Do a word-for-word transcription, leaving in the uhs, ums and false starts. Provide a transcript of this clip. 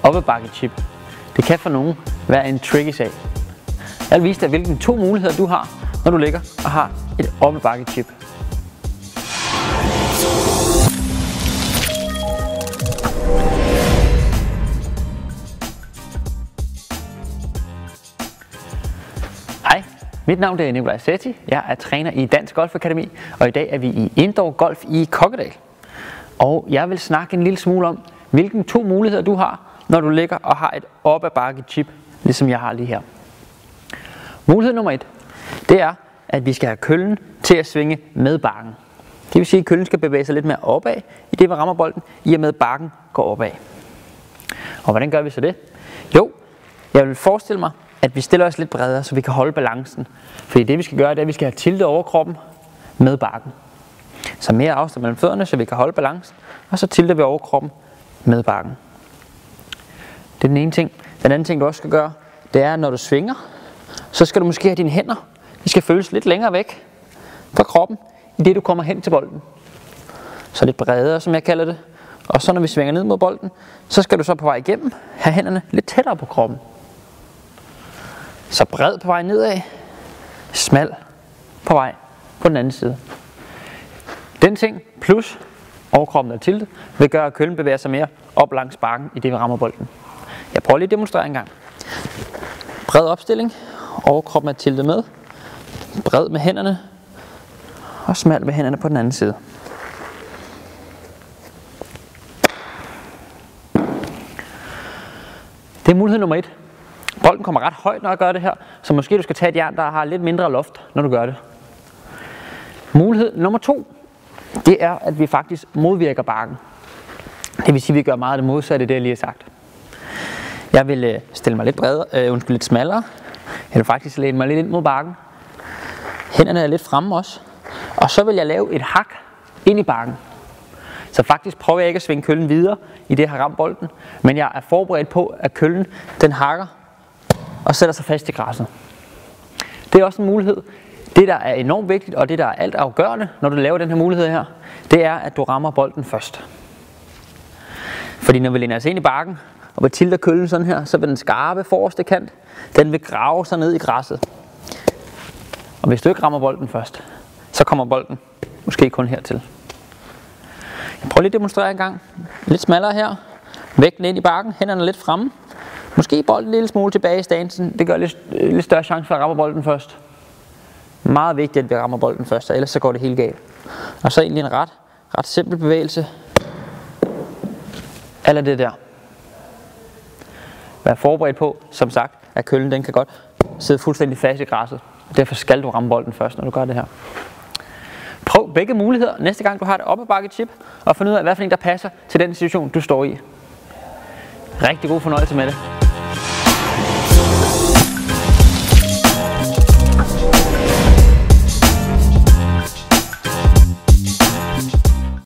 op ad bakke chip. Det kan for nogen være en tricky sag. Jeg vil vise dig, hvilke to muligheder du har, når du ligger og har et op ad bakke chip. Hej, mit navn er Nikolaj Setti. Jeg er træner i Dansk Golf Akademi, og i dag er vi i Indoor Golf i Kokkedal. Og jeg vil snakke en lille smule om, hvilke to muligheder du har, når du ligger og har et op ad bakke chip, ligesom jeg har lige her. Mulighed nummer et, det er, at vi skal have køllen til at svinge med bakken. Det vil sige, at køllen skal bevæge sig lidt mere opad, i det vi rammer bolden, i og med at bakken går opad. Og hvordan gør vi så det? Jo, jeg vil forestille mig, at vi stiller os lidt bredere, så vi kan holde balancen. Fordi det vi skal gøre, det er, at vi skal have tiltet over kroppen med bakken. Så mere afstand mellem fødderne, så vi kan holde balancen, og så tilter vi over kroppen med bakken. Det er den ene ting. Den anden ting, du også skal gøre, det er, når du svinger, så skal du måske have dine hænder. De skal føles lidt længere væk fra kroppen, i det du kommer hen til bolden. Så lidt bredere, som jeg kalder det. Og så når vi svinger ned mod bolden, så skal du så på vej igennem have hænderne lidt tættere på kroppen. Så bred på vej nedad, smal på vej på den anden side. Den ting plus overkroppen er tiltet vil gøre, at køllen bevæger sig mere op langs bakken, i det vi rammer bolden. Jeg prøver lige at demonstrere en gang. Bred opstilling, overkroppen er tiltet med, bred med hænderne og smal med hænderne på den anden side. Det er mulighed nummer et. Bolden kommer ret højt, når jeg gør det her, så måske du skal tage et jern, der har lidt mindre loft, når du gør det. Mulighed nummer to, det er, at vi faktisk modvirker bakken. Det vil sige, at vi gør meget af det modsatte, det jeg lige har sagt. Jeg vil øh, stille mig lidt bredere, øh, undskyld, lidt smallere. Jeg vil faktisk læne mig lidt ind mod bakken. Hænderne er lidt fremme også. Og så vil jeg lave et hak ind i bakken. Så faktisk prøver jeg ikke at svinge køllen videre, i det jeg har ramt bolden. Men jeg er forberedt på, at køllen den hakker og sætter sig fast i græsset. Det er også en mulighed. Det der er enormt vigtigt, og det der er alt afgørende, når du laver den her mulighed her, det er, at du rammer bolden først. Fordi når vi læner os ind i bakken, og vi tilter køllen sådan her, så vil den skarpe forreste kant, den vil grave sig ned i græsset. Og hvis du ikke rammer bolden først, så kommer bolden måske kun hertil. Jeg prøver lige at demonstrere en gang. Lidt smallere her. Vægten ind i bakken, hænderne lidt fremme. Måske bolden en lille smule tilbage i stansen. Det gør lidt, lidt større chance for at ramme bolden først. Meget vigtigt, at vi rammer bolden først, ellers så går det helt galt. Og så egentlig en ret, ret simpel bevægelse. Eller det der. Vær forberedt på, som sagt, at køllen den kan godt sidde fuldstændig fast i græsset. Derfor skal du ramme bolden først, når du gør det her. Prøv begge muligheder næste gang du har et op ad bakke chip, og find ud af, hvad for en der passer til den situation, du står i. Rigtig god fornøjelse med det.